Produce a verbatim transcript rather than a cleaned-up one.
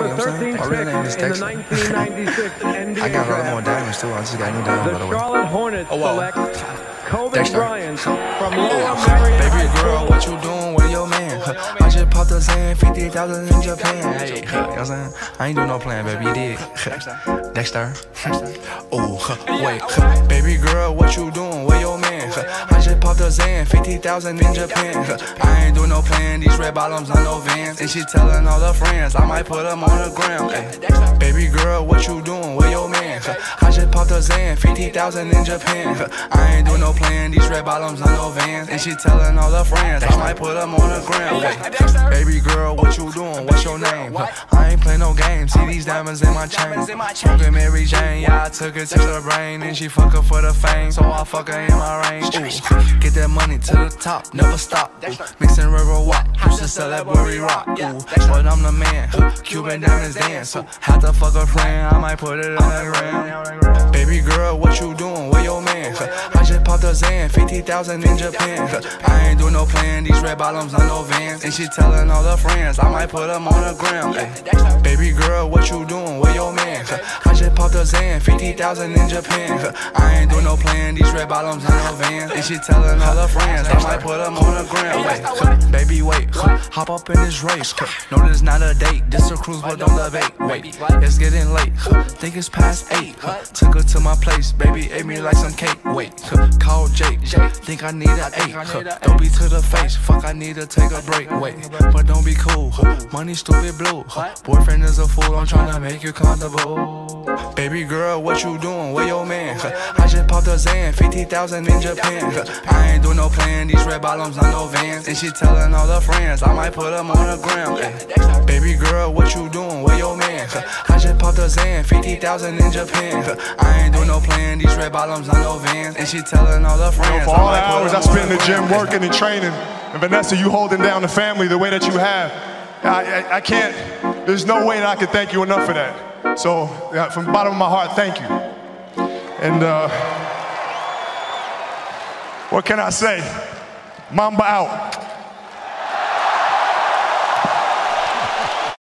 know what I'm saying? My real name is Dexter. I got a lot more diamonds too. I just got new diamonds, by the way. The Charlotte Hornets oh, wow. select Kobe Bryant from Lower oh, Merion. Baby girl, what you doing with your man? I just popped a Zan, fifty thousand in Japan. Hey, you know what I'm saying? I ain't doing no plan, baby, you did. Dexter. Oh, wait. Baby girl, what you doing with your man? I just popped a Zan, fifty thousand in Japan. I ain't doing no plan, these red bottoms on no Vans. And she telling all her friends, I might put them on the ground. Ay. Baby girl, what you doing with your man? I just popped a Zan, fifty thousand in Japan. I ain't doing no plan, these red bottoms on no Vans. And she telling all her friends, I might put them on the ground. Ay. Baby girl, what you doing? What's your name? I ain't play no games, see these diamonds in my chain. Smoking Mary Jane, yeah, I took it to the brain. And she fuck her for the fame, so I fuck her in my range. Ooh. Get that money to the top, never stop. Ooh. Mixing river walk, used to sell that worry rock. Ooh. But I'm the man, Cuban diamonds dance. Had to fuck a friend, I might put it on the ground. Baby girl, what you doing? Where your man? I just popped a Zan, fifty thousand in Japan. I ain't doing no plan, these red bottoms on no Vans. And she telling all her friends, I might put them on the ground. Ay. Baby girl, what you doing? Where your man? I just popped a Zan, fifty thousand in Japan. I ain't doing no plan, these red bottoms on no Vans. And she telling all her friends, I might put them on the ground. Ay. Baby, wait, hop up in this race. No, this not a date, this a cruise, but don't debate. Wait, it's getting late, think it's past eight. Took her to my place, baby, ate me like some cake. Wait, call Jake, think I need an eight. Don't be to the face, fuck, I need to take a break. Wait, but don't be cool, money stupid blue. Boyfriend is a fool, I'm tryna make you comfortable. Baby girl, what you doing? Where your man? I just popped a Zan, fifty thousand in Japan. I ain't doing no plan, these red bottoms on no Vans. And she telling all her friends, I might put them on the ground. Ay. Baby girl, what you doing? Where your man? I just popped a Zan, fifty thousand in Japan. I ain't doing no plan, these red bottoms on no Vans. And she telling all her friends, for all the hours I spent in the gym working and training, and Vanessa, you holding down the family the way that you have, I, I, I can't, there's no way that I can thank you enough for that. So, yeah, from the bottom of my heart, thank you. And uh, what can I say? Mamba out.